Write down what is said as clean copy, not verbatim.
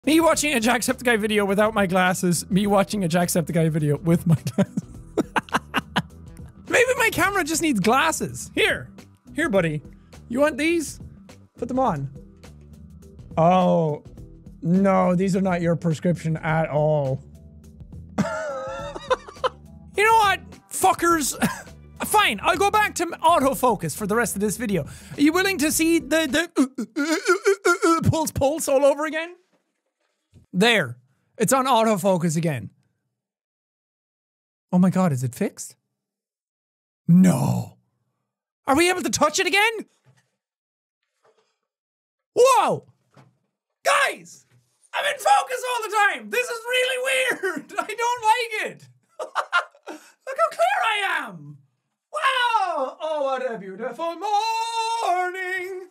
Me watching a Jacksepticeye video without my glasses. Me watching a Jacksepticeye video with my glasses. Maybe my camera just needs glasses. Here, buddy. You want these? Put them on. Oh, no, these are not your prescription at all. You know what, fuckers? Fine, I'll go back to autofocus for the rest of this video. Are you willing to see the pulse all over again? There. It's on autofocus again. Oh my god, is it fixed? No. Are we able to touch it again? Whoa! Guys! I'm in focus all the time! This is really weird! I don't like it! Look how clear I am! Wow! Oh, what a beautiful morning!